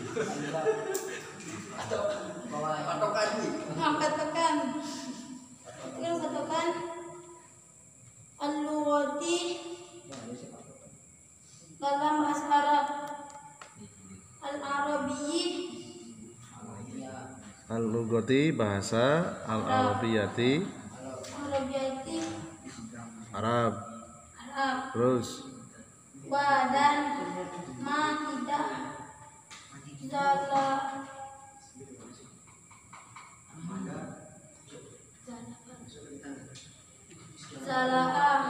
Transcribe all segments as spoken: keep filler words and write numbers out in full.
Patokan nih. Patokan. Yang patokan al-lughati dalam bahasa Arab. Al-Arabi Al-lughati bahasa al-arabiyati Arabiyati Arab. Arab. Terus Wa dan ma tidak zala zalaah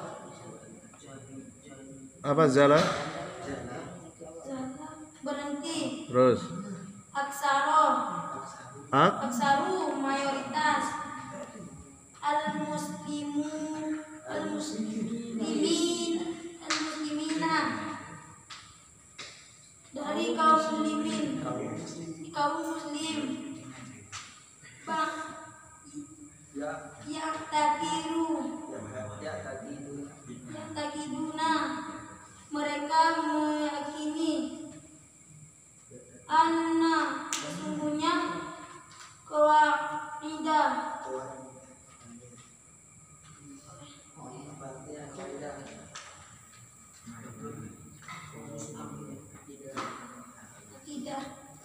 apa zala? zala berhenti. Terus Aksaro ak aksaru mayoritas. Al-muslimu al-muslimin al-muslimina dari kaum muslimin kaum muslim. Bang yang takiru yang takiduna mereka meyakini anna sesungguhnya kawaidah akidah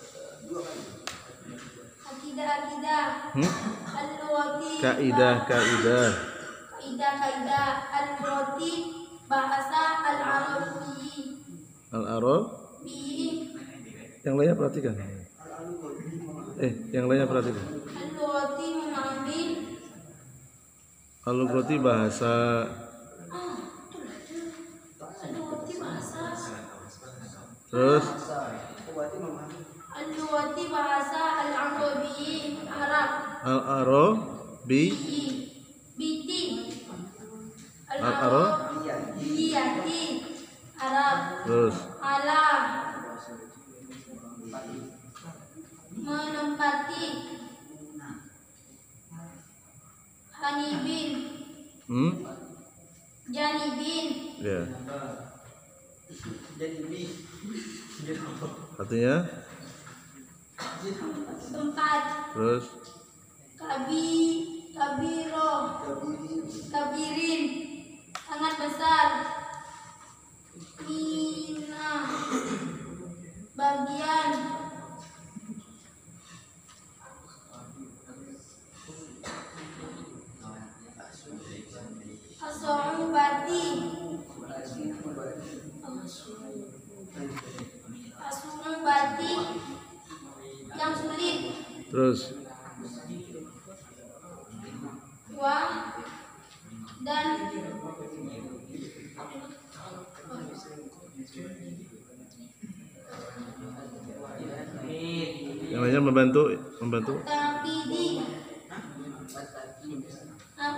akidah akidah hmm? al-lughati kaidah kaidah kaidah kaidah al-lughati bahasa al-arabi al-arab. bi Yang lainnya perhatikan. Eh, yang lainnya perhatikan. al-lughati memahami Al-lughati bahasa al-lughati bahasa terus al-lughati bahasa al-arabi Arab al-arabi biti al-arabiyati Arab. terus Ala menempati. Hanibin hmm? janibin Ya. Jadi Artinya tempat. terus Kabi kabiro kabirin sangat besar. Mina bagian. As-su'ubati As-su'ubati yang sulit. terus Wa dan yang lainnya membantu membantu Taqidi. Ah,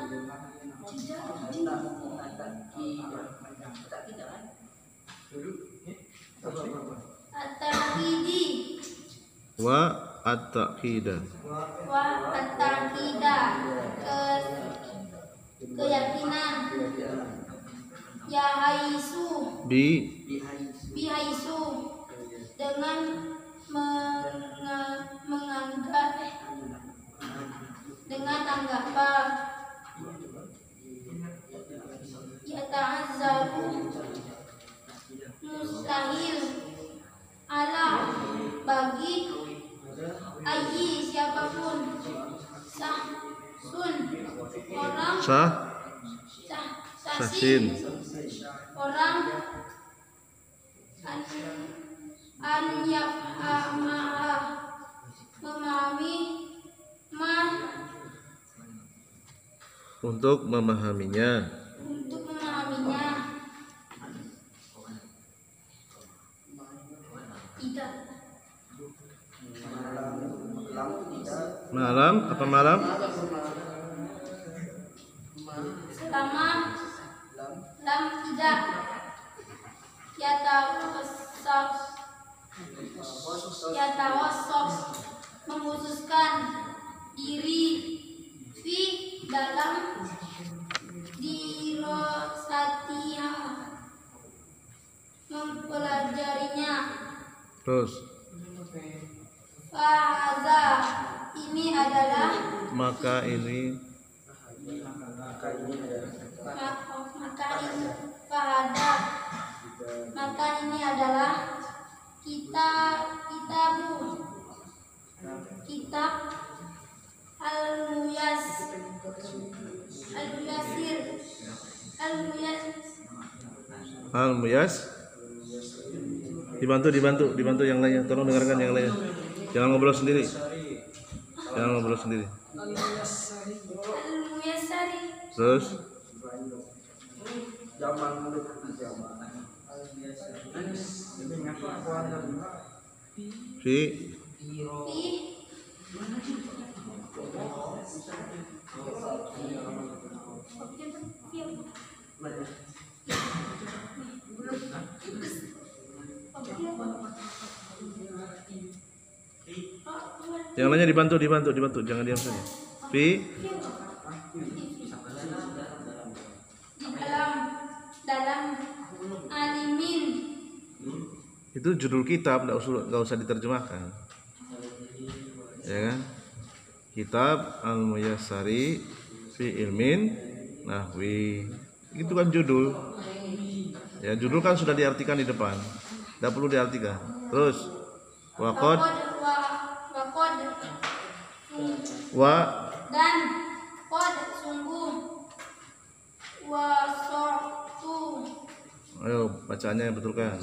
At-taqidi wa at-taqidah wa at-taqidah ke keyakinan. Ya haisu bi bihaisu dengan menga, menganggap dengan anggapan. Ya ta'azzaru mustahil ala bagi ayi siapapun sah sun orang sah sah sasin orang an an yafhamaha memahami ma untuk memahaminya untuk memahaminya. Tidak malam apa malam selama lam tidak yatawassos yatawassos mengkhususkan diri fi dalam dirosatiha mempelajarinya. terus Fahaza, ini adalah. Maka ini. Maka ini fahada, maka ini adalah kitab kitabu kitab al-muyas al-muyasir al-muyas Al-Muyas. Dibantu, dibantu, dibantu yang lainnya. Tolong dengarkan yang lainnya. Jangan ngobrol sendiri. Jangan ngobrol sendiri. al-muyasari. Terus fi Fi yang lainnya dibantu, dibantu, dibantu. Jangan diam saja. Fi di dalam dalam alimin. itu judul kitab, nggak usah nggak usah diterjemahkan, ya kan? Kitab Al-Muyassari fi ilmin nahwi, itu kan judul. Ya, judul kan sudah diartikan di depan, nggak perlu diartikan. Terus waqad wa waqad wa dan qad sungguh wa sortu. ayo bacaannya yang betulkan.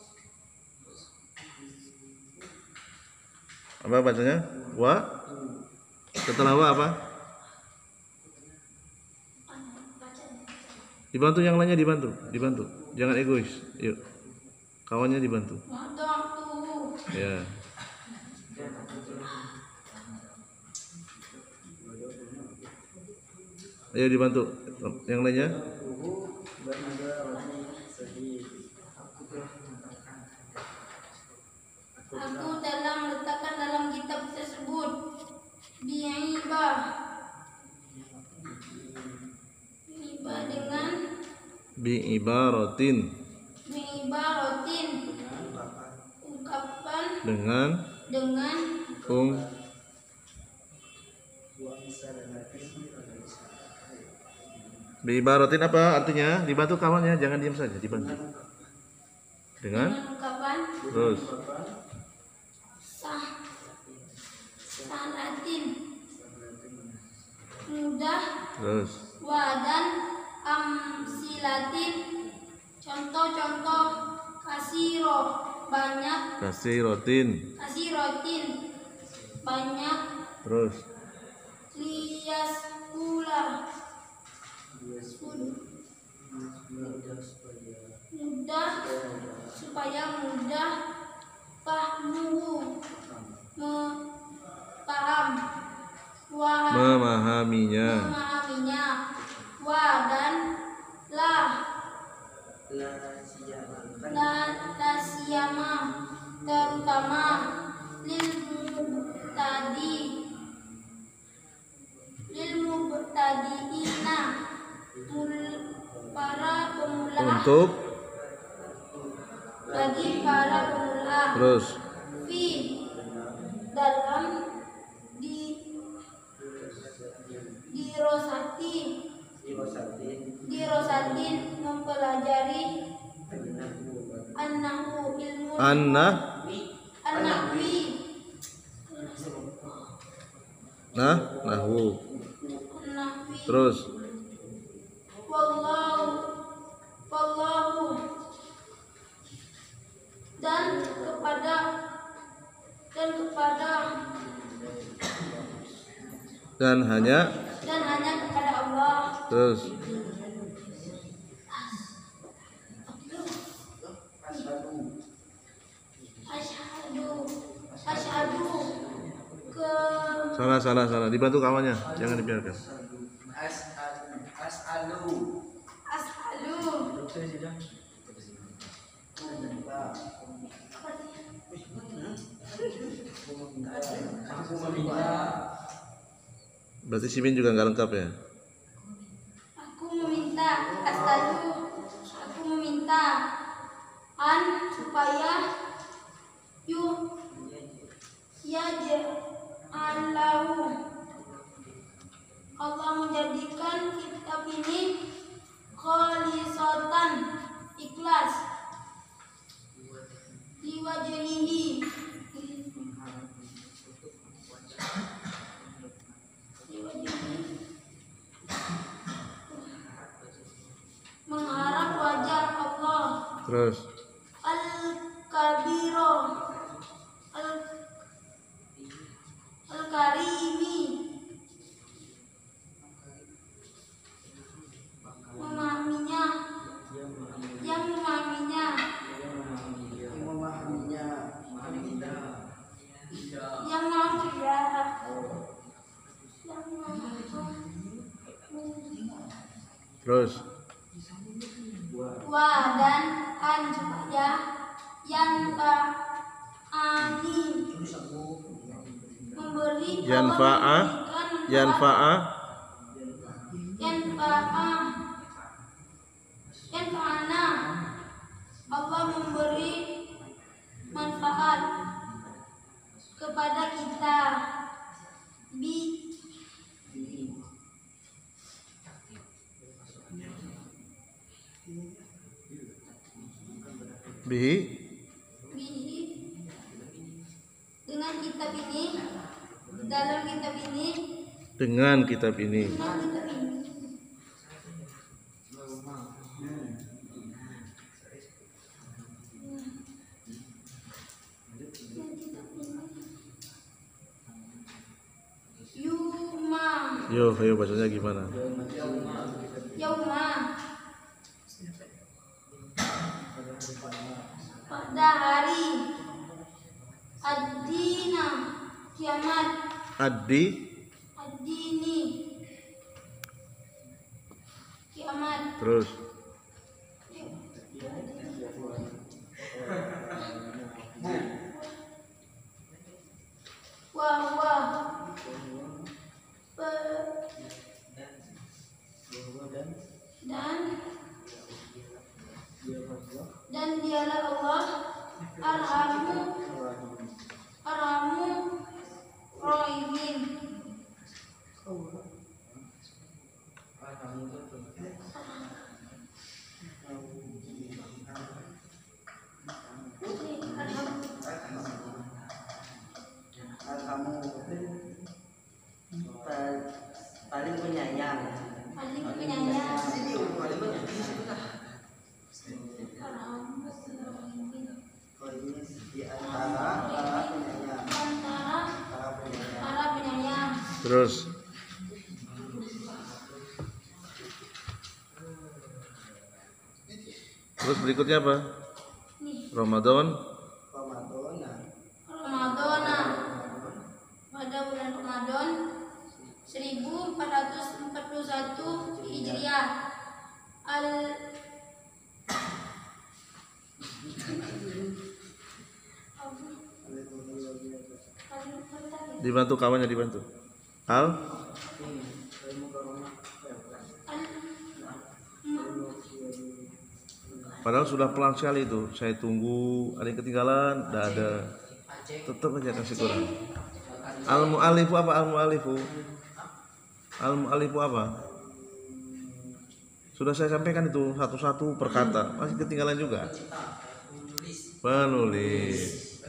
Apa bacanya? Wa setelah wa apa? Dibantu yang lainnya, dibantu, dibantu. Jangan egois. Yuk. Kawannya dibantu. Ya. Ayo dibantu. Yang lainnya. Aku dalam letakkan dalam kitab tersebut bi'ibah bi'ibah dengan Bi ibaratin. bi'ibaratin ungkapan Dengan dengan ung Bi ibaratin apa artinya? Dibantu kawannya, jangan diam saja, dibantu. Dengan dengan ungkapan terus sah salatin mudah terus wa dan amsilatin contoh-contoh kasiro banyak kasiratin kasirotin banyak terus lias pula mudah supaya mudah fahmuhu paham wa memahaminya. memahaminya wa dan lah la la siyama terutama lil mubtadi lil mubtadiina mul para pemula Untuk bagi para pemula terus fi dalam di di rosati di rosatin mempelajari an-nahwu ilmu anna an-nahwi nah nahwu an-nahwi terus wallahu wallahu dan kepada dan kepada dan hanya dan hanya kepada Allah terus asyhadu asyhadu ke salah salah salah dibantu kawannya, jangan dibiarkan. as'alu Berarti Simin juga nggak lengkap ya. aku meminta as'alu aku meminta an supaya yu wajhihi mengharap wajah Allah. Terus Al-Kabiro al Al-Karimi memahaminya yang memahaminya yang maha yang maha terus wa dan an supaya yang ka ani memberi yanfa'a yanfa'a yanfa'a yanfa'ana Allah memberi manfaat kepada kita bi bihi bihi dengan kitab ini dalam kitab ini dengan kitab ini. dengan kitab ini Yuma Yo, ayo bacanya gimana? Yauma pada hari Ad-Dina kiamat Adi Ad-Dini kiamat terus wah wah Pe- dan dan dialah Allah arhamu arhamu rohimin paling penyayang paling penyayang di antara para penyayang antara para penyayang para penyayang terus terus berikutnya apa? nih Ramadan Ramadan Ramadan pada bulan Ramadan seribu empat ratus empat puluh satu Hijriah al dibantu kawannya dibantu. Al padahal sudah pelan sekali itu. Saya tunggu ada yang ketinggalan, tidak ada. Tetap aja kasih kurang. Al mu'alifu apa al mu'alifu? Al mu'alifu apa? Sudah saya sampaikan itu satu-satu per kata. Masih ketinggalan juga. Penulis.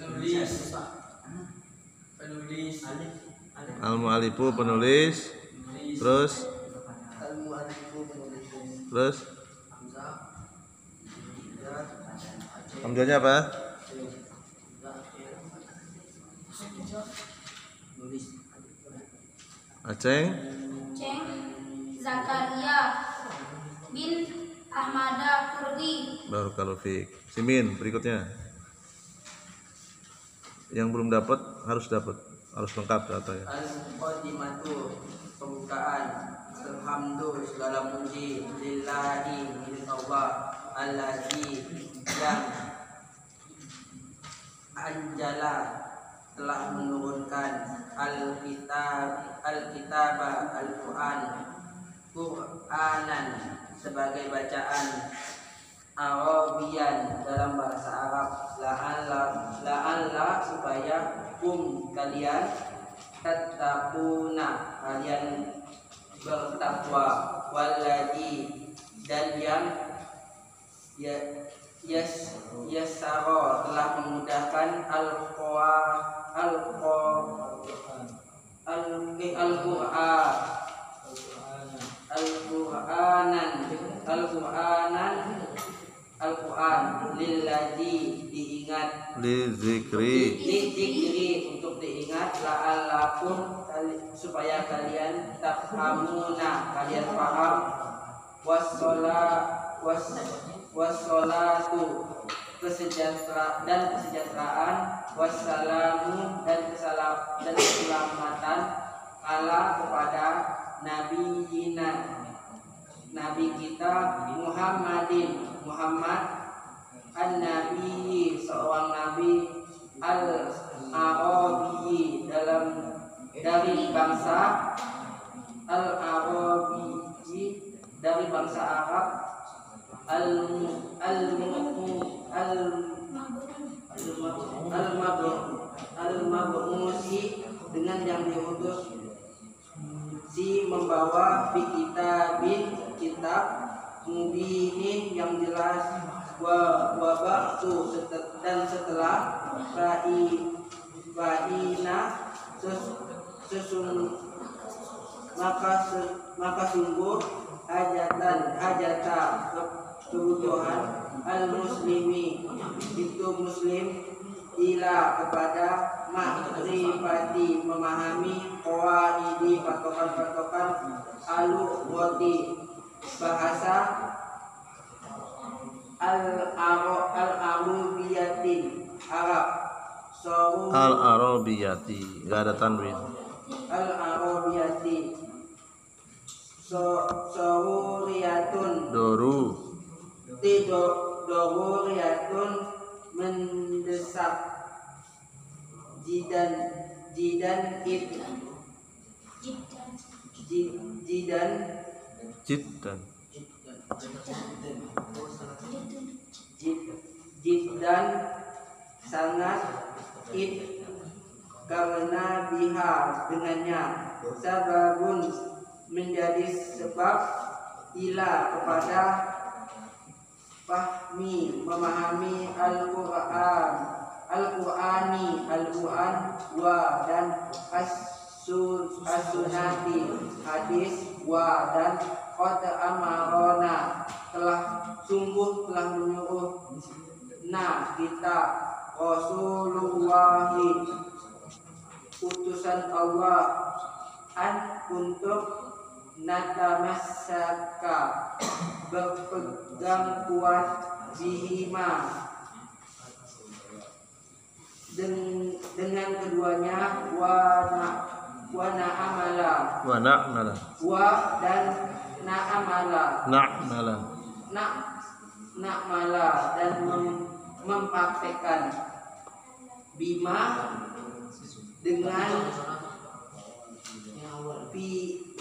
Al mu'alifu penulis. Terus Terus Hamzahnya apa? Aceng Ceng Zakaria bin Ahmada Kurdi Barakallahu fiik. Simin berikutnya. Yang belum dapat harus dapat, harus lengkap datanya. Al-Muqaddimatu pembukaan. Alhamdulillah segala puji lillahi milik Allah allazi yang anjala telah menurunkan al-kitab al-kitaba al-Quran Qur'anan sebagai bacaan Arabian dalam bahasa Arab la'alla la'alla supaya kum kalian tattaquna kalian bertakwa walladzi dan yang ya yas yasara telah memudahkan al-Qur'an al-Qur'an al-Qur'an Al-Qur'anan Al-Qur'anan Al-Qur'an lilladzi diingat li zikri li zikri untuk diingat la'allakum supaya kalian tafhamuna kalian paham wassalat was wassalatu kesejahtera dan kesejahteraan wassalamu dan kesalam dan keselamatan ala kepada Nabi Yina Nabi kita Muhammadin Muhammad an-Nabi seorang Nabi al-Arabi dalam dari bangsa al-Arabi dari bangsa Arab al al al al-Mab'usi dengan yang diutus si membawa bi kitabin kitab mubinin yang jelas wa wa ba'du dan setelah fa'i fa'ina sesung maka se, maka sungguh hajatan hajata kebutuhan al muslimi itu muslim ila kepada makrifati memahami qawaidi patokan-patokan al-lughati bahasa al-arabiyatin Arab sawu al-arabiyati enggak ada tanwin al-arabiyati so sawuriyatun doru tido dawuriyatun mendesak jidan jidan it jidan jiddan jidan sangat it karena biha dengannya sababun menjadi sebab ila kepada fahmi memahami Al-Qur'an Al-Qur'ani Al-Qur'an wa dan as-sunnati hadis wa dan qad amarona telah sungguh telah menyuruh nah kita Rasulullah utusan Allah an untuk natamassaka berpegang kuat bihima Den, dengan keduanya wana wana amala wa na'mala wa dan na'amala na'mala na na'mala dan mem, mempraktekkan bima dengan pi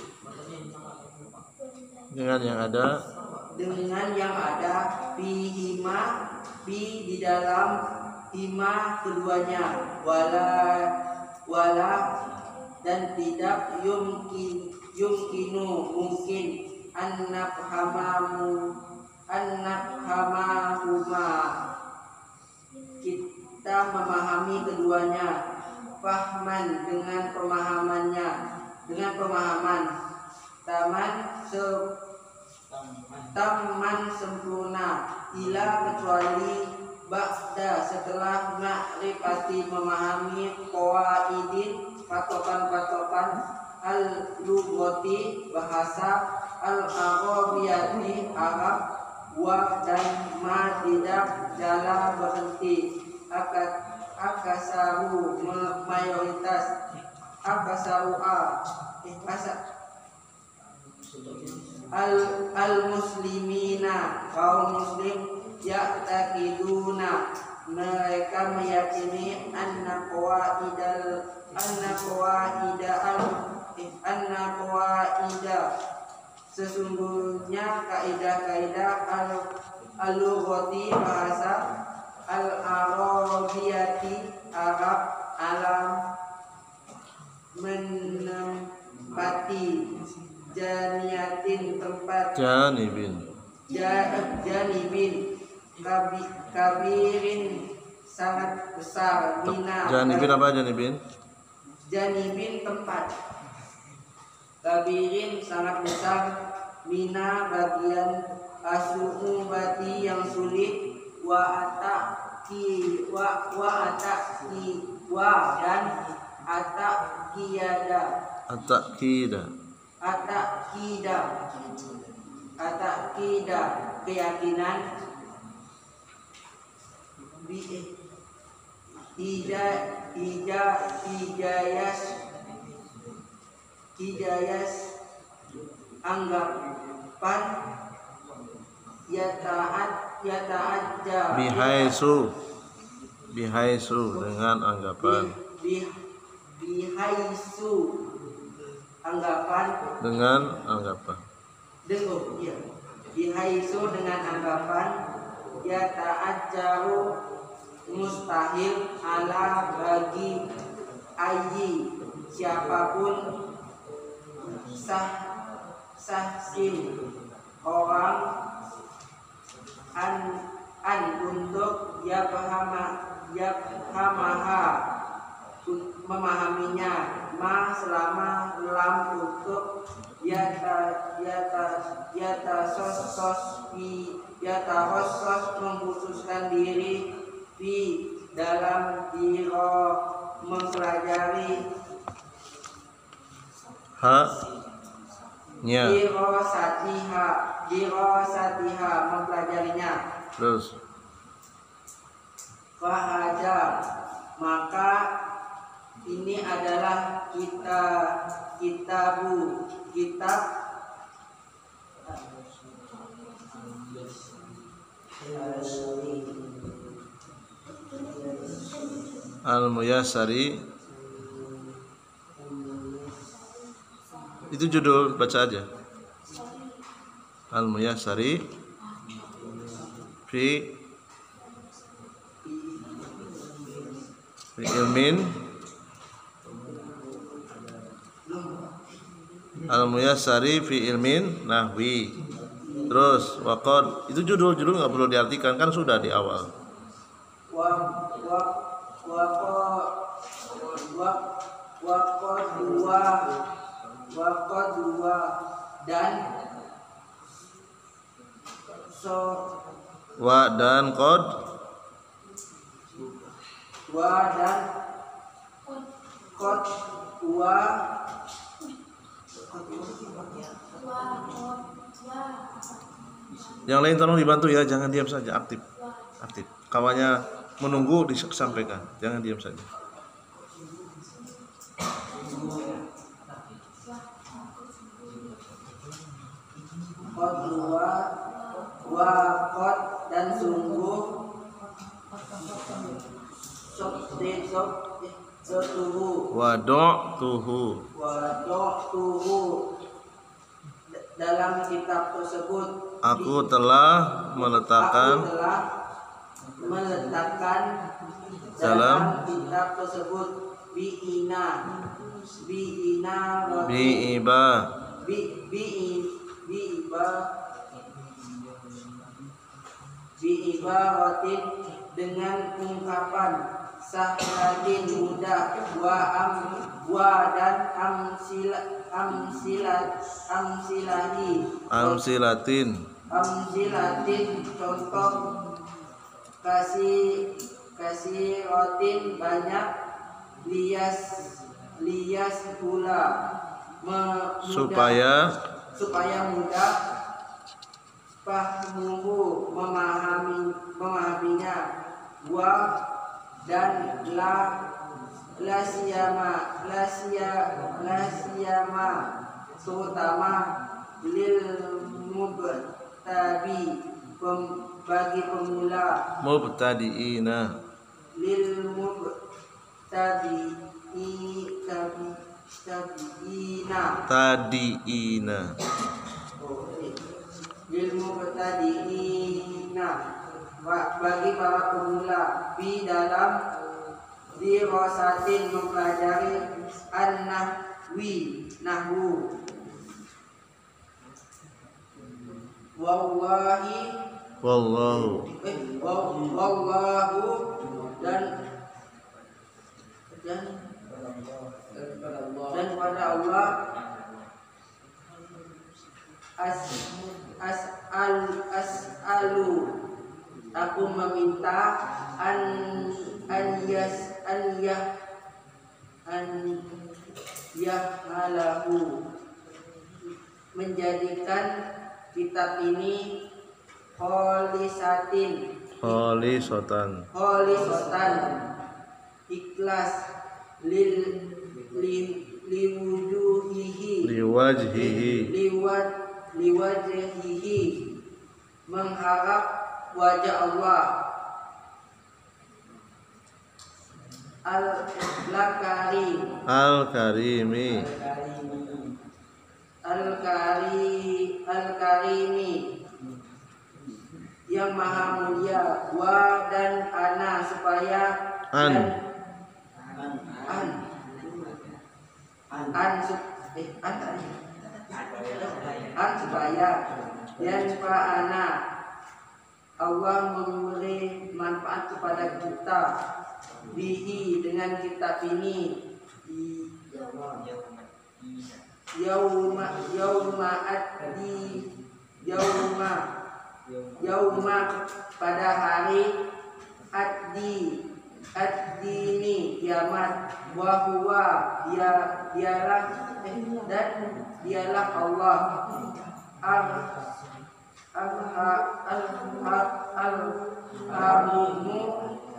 dengan yang ada dengan yang ada pihima pi di dalam hima keduanya wala wala dan tidak yumkin yumkinu mungkin anak hamamu anak hamahuma kita memahami keduanya fahman dengan pemahamannya dengan pemahaman taman se taman sempurna ila kecuali ba'da setelah ma'rifati memahami qawaidin patokan-patokan al-lughati bahasa al-arabiyati Arab wa dan ma tidak jala berhenti akad akasaru mayoritas akasaru a al al muslimina kaum muslim ya'taqiduna mereka meyakini anna qawaidal anna qawaidal anna qawaida sesungguhnya kaidah-kaidah al al-lughati bahasa al-arabiyati Arab alam menempati janiyatin tempat janibin janibin kabi, kabirin sangat besar. Mina Janibin apa janibin? Janibin tempat. Kabirin sangat besar. Mina bagian asubati yang sulit. Wa ataki wa wa ataki wa dan atakiyada At-ta'kida. atakida atakida keyakinan. Bi Ija ija ijayas ijayas anggapan. Yataat yataatja Bihaisu. Bihaisu dengan anggapan. bi bihaisu anggapan Dengan anggapan. dengo ya bihaisu dengan anggapan. Yataatjaru mustahil ala bagi ayi siapapun sah sahsin orang an an untuk ya pahama ya pahamaha memahaminya ma selama lam untuk yata yata yata sos sos fi yata sos mengkhususkan diri fi dalam diro mempelajari Ha nya. diro satiha diro satiha mempelajarinya. Terus Fahaja maka ini adalah kita kitabu kitab Al-Muyassari. Itu judul, baca aja. Al-Muyassari fi fi ilmin Al-Muyassari fi ilmin nahwi. Terus waqad, itu judul-judul nggak perlu diartikan, kan sudah di awal. wa wa wa wa wa dua wa dua dan so Wa dan qad wa dan kot wa yang lain tolong dibantu ya, jangan diam saja, aktif. Aktif. Kawannya menunggu disampaikan, jangan diam saja. kot dua wa kot dan sungguh sok de sok setuhu Wada'tuhu. wadotuhu dalam kitab tersebut. Aku telah meletakkan Aku telah meletakkan Dalam dalam kitab tersebut biina biina bi'iba bi bi biiba biibaratin dengan ungkapan sahlatin mudah wa am wa dan amsila amsilat amsilahi amsilatin amsilatin contoh kasih kasih rotin banyak lias lias pula me- mudah- supaya supaya mudah fahmuhu memahami memahaminya wa dan la la siyama la siya la siyama terutama lil mubtadi pem, bagi pemula mubtadi'ina lil mubtadi i tabi tabiina tadi'ina lil mubtadiina bagi para pemula di dalam dirasatin mempelajari an-nahwi nahwu. Wallahi wallahu eh, wa- wallahu dan dan dan pada Allah as as al as alu aku meminta an an yas an yah an yahmalahu menjadikan kitab ini kholisatin Kholisotan kholisotan ikhlas lil li liwujuhihi liwajhihi liwat liwajhihi mengharap wajah Allah al-karim al-karimi al-kari al-karimi yang maha mulia wa dan ana supaya An. dan, an an su- eh, an an supaya dan fa ana Allah memberi manfaat kepada kita bihi dengan kitab ini yauma yauma addi yauma yauma pada hari addi ad-dini kiamat wa huwa dia dialah eh, dan dialah Allah al al al al al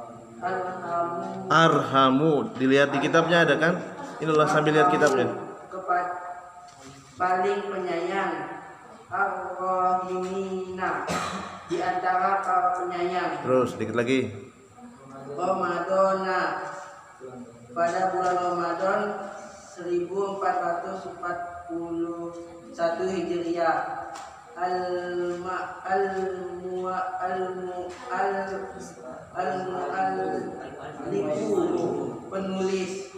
arhamu. Dilihat di kitabnya ada kan? Inilah sambil lihat kitabnya. kepada paling penyayang ar-rahimina di antara para penyayang. Terus dikit lagi. Ramadana pada bulan Ramadan seribu empat ratus empat puluh satu Hijriah al ma al mu al mu al al mu al liku penulis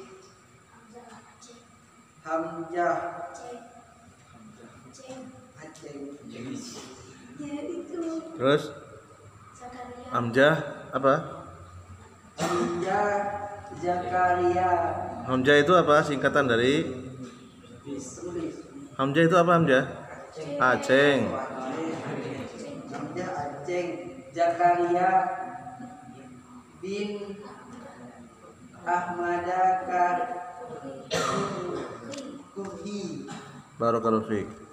Hamzah Terus Hamzah apa? Hamzah Zakaria Hamzah itu apa? Singkatan dari tulis Hamzah itu apa Hamzah? Aceng. Hamzah Aceng Zakaria bin Ahmad Kuhi. Barakallahu fiik.